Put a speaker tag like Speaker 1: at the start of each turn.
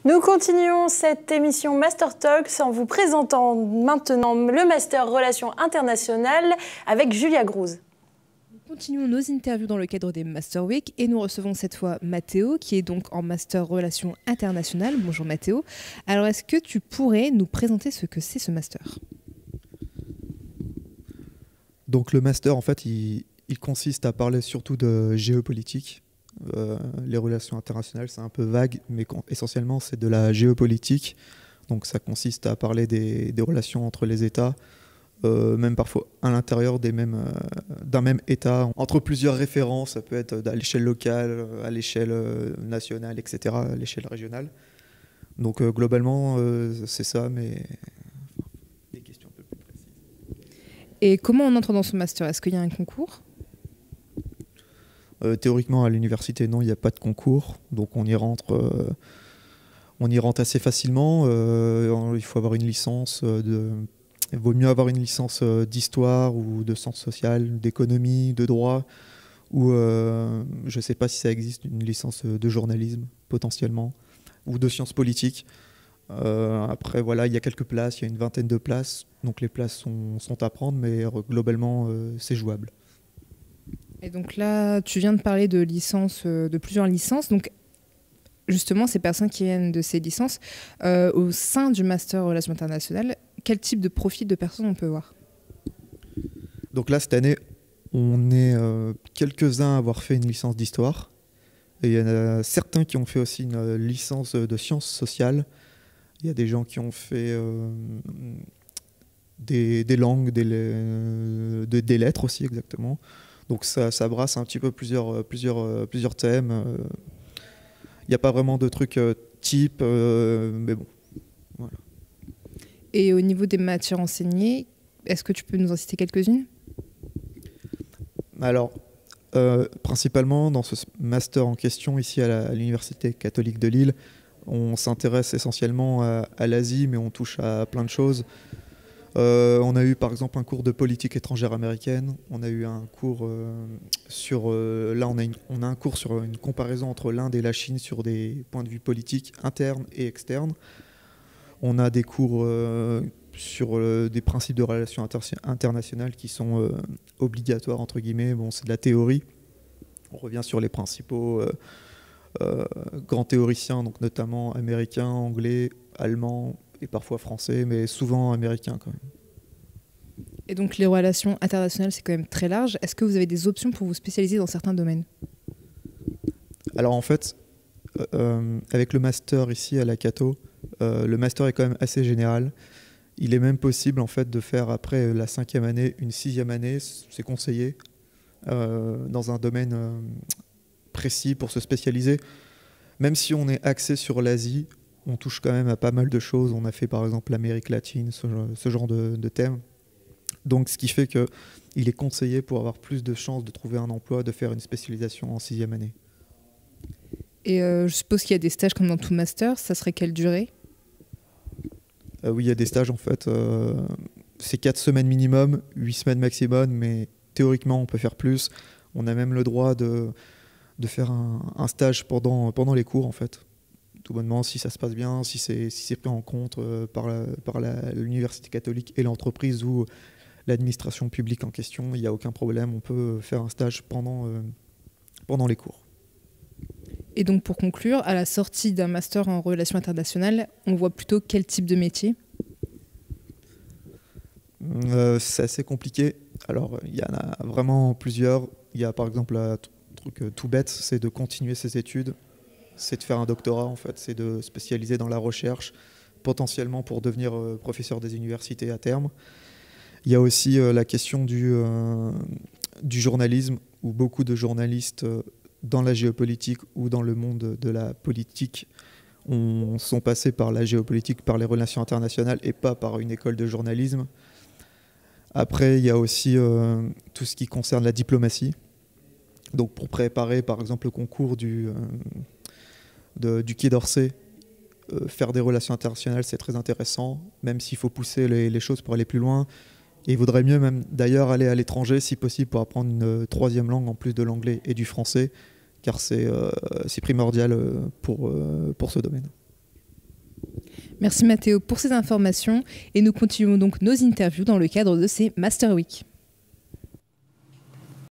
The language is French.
Speaker 1: Nous continuons cette émission Master Talks en vous présentant maintenant le Master Relations Internationales avec Julia Grouz.
Speaker 2: Nous continuons nos interviews dans le cadre des Master Week et nous recevons cette fois Mathéo qui est donc en Master Relations Internationales. Bonjour Mathéo. Alors est-ce que tu pourrais nous présenter ce que c'est ce Master ?
Speaker 3: Donc le Master en fait il consiste à parler surtout de géopolitique. Les relations internationales, c'est un peu vague, mais essentiellement, c'est de la géopolitique. Donc, ça consiste à parler des relations entre les États, même parfois à l'intérieur d'un même État, entre plusieurs références. Ça peut être à l'échelle locale, à l'échelle nationale, etc., à l'échelle régionale. Donc, globalement, c'est ça, mais des questions un peu plus précises.
Speaker 2: Et comment on entre dans ce master ? Est-ce qu'il y a un concours ?
Speaker 3: Théoriquement, à l'université, non, il n'y a pas de concours. Donc, on y rentre assez facilement. Il faut avoir une licence il vaut mieux avoir une licence d'histoire ou de sciences sociales, d'économie, de droit, ou je ne sais pas si ça existe, une licence de journalisme, potentiellement, ou de sciences politiques. Après, voilà, il y a quelques places, il y a une vingtaine de places. Donc, les places sont à prendre, mais globalement, c'est jouable.
Speaker 2: Et donc là, tu viens de parler de licences, de plusieurs licences. Donc, justement, ces personnes qui viennent de ces licences, au sein du Master Relations Internationales, quel type de profil de personnes on peut voir ?
Speaker 3: Donc là, cette année, on est quelques-uns à avoir fait une licence d'histoire. Et il y en a certains qui ont fait aussi une licence de sciences sociales. Il y a des gens qui ont fait des langues, des lettres aussi, exactement. Donc ça brasse un petit peu plusieurs thèmes. Il n'y a pas vraiment de trucs type, mais bon, voilà.
Speaker 2: Et au niveau des matières enseignées, est-ce que tu peux nous en citer quelques-unes ?
Speaker 3: Alors, principalement dans ce master en question, ici à l'Université catholique de Lille, on s'intéresse essentiellement à l'Asie, mais on touche à plein de choses. On a eu par exemple un cours de politique étrangère américaine. On a eu un cours on a un cours sur une comparaison entre l'Inde et la Chine sur des points de vue politiques internes et externes. On a des cours sur des principes de relations internationales qui sont obligatoires entre guillemets. Bon, c'est de la théorie. On revient sur les principaux grands théoriciens, donc notamment américains, anglais, allemands et parfois français, mais souvent américains quand même.
Speaker 2: Et donc les relations internationales, c'est quand même très large. Est-ce que vous avez des options pour vous spécialiser dans certains domaines ?
Speaker 3: Alors en fait, avec le master ici à la Cato, le master est quand même assez général. Il est même possible en fait de faire après la 5e année une 6e année, c'est conseillé, dans un domaine précis pour se spécialiser. Même si on est axé sur l'Asie, on touche quand même à pas mal de choses. On a fait par exemple l'Amérique latine, ce genre de thème. Donc ce qui fait qu'il est conseillé pour avoir plus de chances de trouver un emploi, de faire une spécialisation en 6e année.
Speaker 2: Et je suppose qu'il y a des stages comme dans tout master. Ça serait quelle durée ?
Speaker 3: Oui, il y a des stages en fait. C'est 4 semaines minimum, 8 semaines maximum, mais théoriquement on peut faire plus. On a même le droit de faire un stage pendant les cours en fait. Tout bonnement, si ça se passe bien, si c'est pris en compte par l'université catholique et l'entreprise ou l'administration publique en question, il n'y a aucun problème, on peut faire un stage pendant les cours.
Speaker 2: Et donc pour conclure, à la sortie d'un master en relations internationales, on voit plutôt quel type de métier ?
Speaker 3: C'est assez compliqué. Alors il y en a vraiment plusieurs. Il y a par exemple un truc tout bête, c'est de continuer ses études. C'est de faire un doctorat en fait, c'est de spécialiser dans la recherche, potentiellement pour devenir professeur des universités à terme. Il y a aussi la question du journalisme, où beaucoup de journalistes dans la géopolitique ou dans le monde de la politique sont passés par la géopolitique, par les relations internationales et pas par une école de journalisme. Après, il y a aussi tout ce qui concerne la diplomatie. Donc pour préparer par exemple le concours du Quai d'Orsay, faire des relations internationales, c'est très intéressant, même s'il faut pousser les choses pour aller plus loin. Et il vaudrait mieux même d'ailleurs aller à l'étranger, si possible, pour apprendre une 3e langue en plus de l'anglais et du français, car c'est primordial pour ce domaine.
Speaker 2: Merci Mathéo pour ces informations et nous continuons donc nos interviews dans le cadre de ces Master Week.